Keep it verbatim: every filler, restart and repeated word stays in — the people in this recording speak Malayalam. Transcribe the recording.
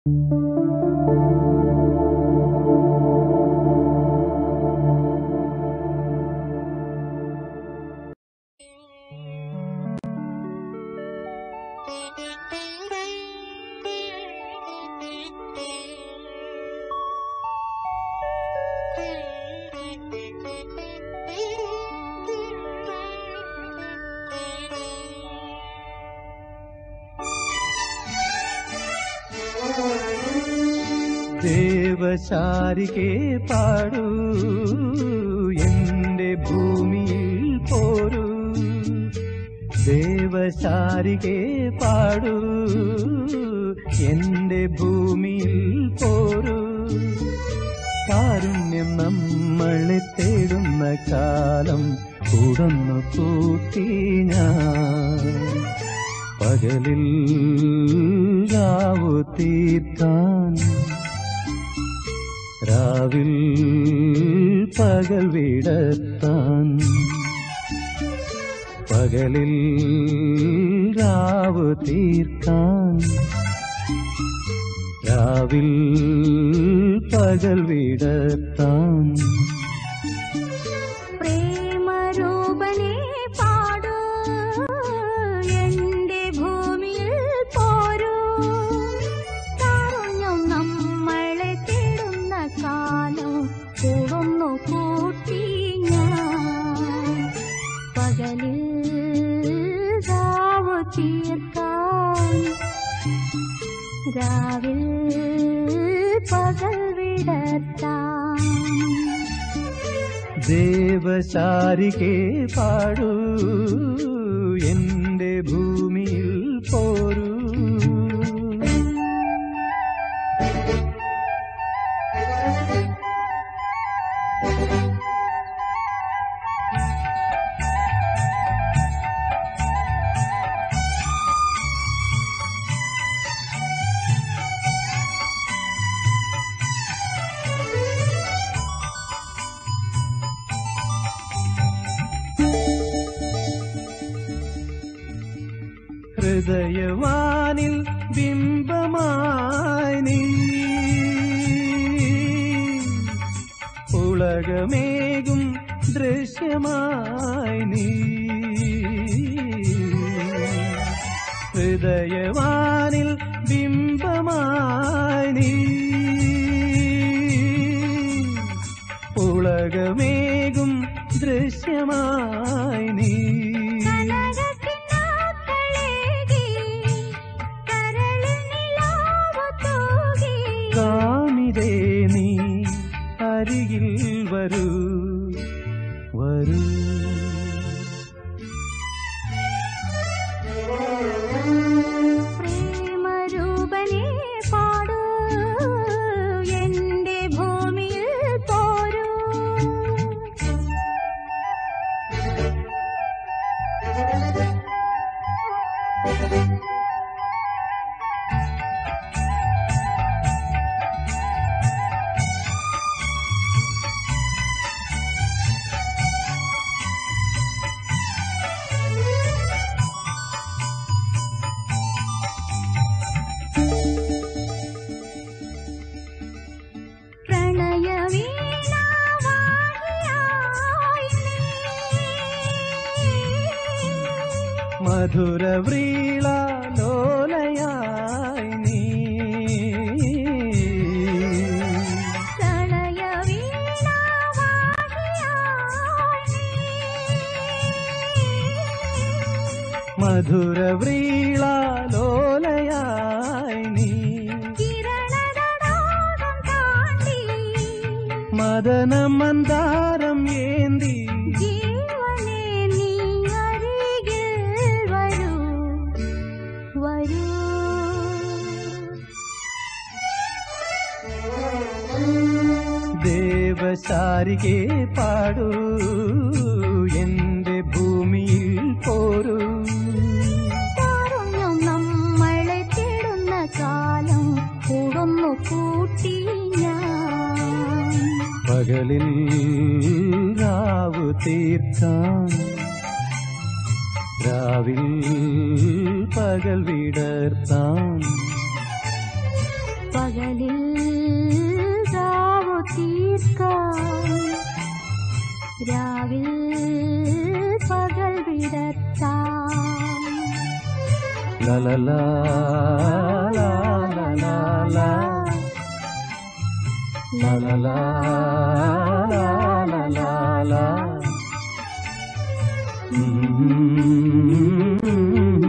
ദേവ സാരികെ പാടൂ എന്റെ ഭൂമിയിൽ പോരൂ. ദേവ സാരികെ പാടൂ എന്റെ ഭൂമിയിൽ പോരൂ. കാരുണ്യം നമ്മളെ തേടുന്ന കാലം കൂടന്നു കൂട്ടി ഞാൻ. പകലിൽ രാവു തീർക്കാൻ, രാവിൽ പകൽ വിടത്താൻ. പകലിൽ രാവ് തീർക്കാൻ, രാവിൽ പകൽ വിടത്താൻ. പ്രേമരൂപനെ പാടൂ എന്റെ ഭൂമിയിൽ പോരൂ. കാരുണ്യം നമ്മളെ തേടുന്ന കാലം കൂടുന്നു കൂട്ടി ഞാൻ. പകലിൽ രാവ് തീർക്കാൻ, രാവിൽ പകൽ വിടത്താൻ. ദേവ സാരികെ പാടൂ എന്റെ ഭൂമിയിൽ പോരൂ. ഹൃദയവാനിൽ ബിംബമായി നീ, ഉലകമേകും ദൃശ്യമായി നീ. ഹൃദയവാനിൽ ബിംബമായി നീ, ഉലകമേകും ദൃശ്യമായി നീ. കാമിതേ നീ അരികിൽ വരൂ വരൂ. പ്രേമരൂപനെ പാടൂ എന്റെ ഭൂമിയിൽ പോരൂ. മധുരവ്രീള ലോലയായി നീ, മധുരവ്രീള ലോലയായി നീ. മദന മന്ദാരം ഏന്തി ദേവ സാരികെ പാടൂ എന്റെ ഭൂമിയിൽ പോരൂ. കാരുണ്യം നമ്മളെ തേടുന്ന കാലം കൂടുന്നു കൂട്ടി ഞാൻ. പകലിൽ രാവ് തീർക്കാൻ, രാവിൽ പകൽ വിടർത്താൻ. പകലിൽ രാവു തീർക്കാം, രാവിൽ പകൽ വിടത്താം. ലലലാ ലലലാ ലലലാ ലലലാ.